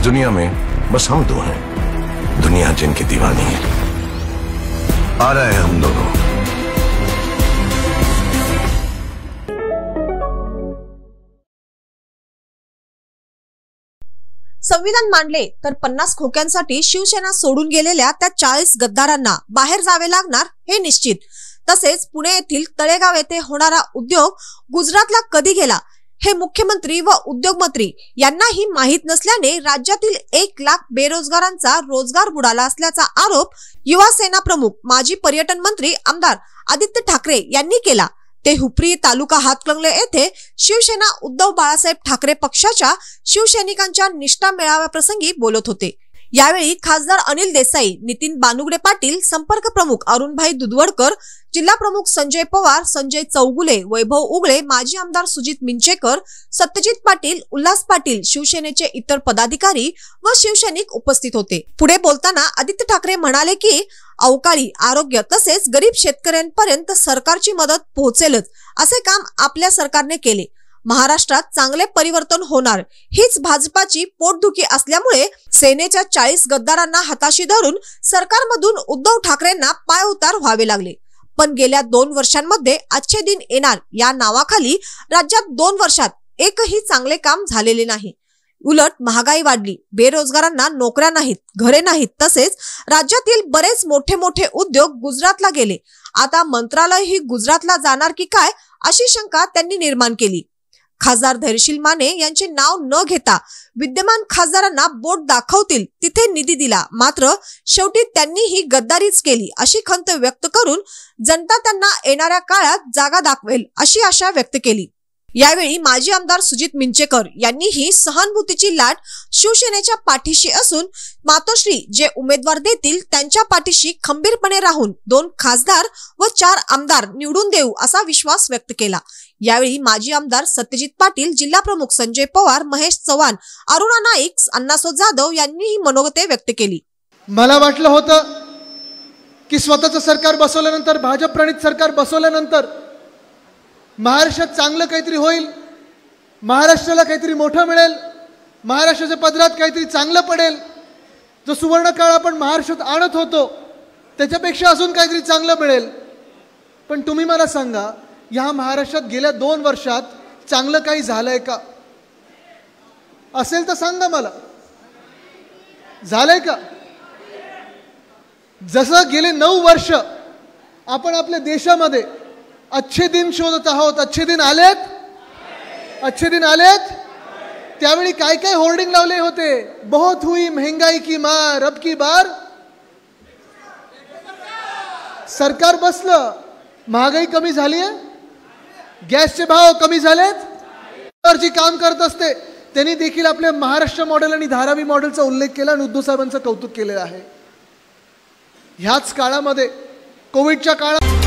दुनिया में बस हम दो हैं, दुनिया जिनकी दीवानी है। आ रहे हैं हम दोनों। संविधान मांडले तर 50 खोक्यांसाठी शिवसेना सोडून गेलेल्या त्या 40 गद्दारांना बाहेर जावे लागणार हे निश्चित। तसेच पुणे येथील तळेगाव येथे होणारा उद्योग गुजरातला कधी गेला हे मुख्यमंत्री व उद्योग मंत्री यांनाही माहित नसल्याने राज्यातील 1 लाख बेरोजगारांचा रोजगार बुडाला असल्याचा आरोप युवा सेना प्रमुख माजी पर्यटन मंत्री आमदार आदित्य ठाकरे यांनी केला। ते हुपरी तालुका हातकणंगले येथे शिवसेना उद्धव बाळासाहेब ठाकरे पक्षाच्या शिवसैनिकांच्या निष्ठा मेळाव्याप्रसंगी बोलत होते। यावेळी खासदार अनिल देसाई, नितीन बानुगडे पाटील, संपर्क प्रमुख अरुणभाई दुधवडकर, जिल्हा प्रमुख संजय पवार, संजय चौगुले, वैभव उगळे, माजी आमदार सुजित मिंचेकर, सत्यजित पाटील, उल्हास पाटील, शिवसेनेचे इतर पदाधिकारी व शिवसैनिक उपस्थित होते। पुढे बोलताना आदित्य ठाकरे म्हणाले की अवकाळी, आरोग्य तसेच गरीब शेतकऱ्यांपर्यंत सरकारची मदत पोहोचेलच असे काम आपल्या सरकारने केले। महाराष्ट्रात चांगले परिवर्तन होणार हीच भाजपाची पोटदुखी असल्यामुळे सेनेच्या 40 गद्दारांना हाताशी धरून सरकारमधून उद्धव ठाकरेंना पाय उतार व्हावे लागले। पण गेल्या 2 वर्षांमध्ये अच्छे दिन येणार या नावाखाली राज्यात 2 वर्षात एकही चांगले काम झालेले नाही। उलट महागाई वाढली, बेरोजगारांना नोकऱ्या नाहीत, घरे नाहीत, तसेच राज्यातील बरेच मोठे मोठे उद्योग गुजरातला गेले। आता मंत्रालय ही गुजरातला जाणार की काय अशी शंका त्यांनी निर्माण केली। खासदार धैर्यशील माने यांचे नाव न घेता विद्यमान खासदारांना बोट दाखवतील तिथे निधी दिला, मात्र शेवटी त्यांनी ही गद्दारीच केली अशी खंत व्यक्त करून जनता त्यांना येणाऱ्या काळात जागा दाखवेल अशी आशा व्यक्त केली। यावेळी माजी आमदार सुजित मिंचेकर यांनीही सहानुभूतीची लाट शिवसेनेच्या पाठीशी असून मातोश्री जे उमेदवार देतील त्यांच्या पाठीशी खंबीरपणे राहून 2 खासदार व 4 आमदार निवडून देऊ असा विश्वास व्यक्त केला। यावेळी माजी आमदार सत्यजित पाटील, जिल्हा प्रमुख संजय पवार, महेश चव्हाण, अरुणा नाईक, अण्णासो जाधव यांनीही मनोगते व्यक्त केली। मला वाटलं होतं की स्वतःचं सरकार बसवल्यानंतर, भाजप प्रणित सरकार बसवल्यानंतर महाराष्ट्रात चांगलं काहीतरी होईल, महाराष्ट्राला काहीतरी मोठं मिळेल, महाराष्ट्राच्या पदरात काहीतरी चांगलं पडेल, जो सुवर्ण काळ आपण महाराष्ट्रात आणत होतो त्याच्यापेक्षा अजून काहीतरी चांगलं मिळेल। पण तुम्ही मला सांगा, या महाराष्ट्रात गेल्या 2 वर्षात चांगलं काही झालंय का? असेल तर सांगा मला, झालंय का? जसं गेले 9 वर्ष आपण आपल्या देशामध्ये अच्छे दिन शोधत आहोत, अच्छे दिन आलेत, अच्छे दिन आलेत, त्यावेळी काय काय होर्डिंग लावले होते? बहुत हुई महंगाई की मार, अब की बार सरकार बसलं, महागाई कमी झाली आहे, गॅसचे भाव कमी झालेत। जी काम करत असते त्यांनी देखील आपल्या महाराष्ट्र मॉडेल आणि धारावी मॉडेलचा उल्लेख केला आणि उद्धव साहेबांचं कौतुक केलेलं आहे। ह्याच काळामध्ये, कोविडच्या काळात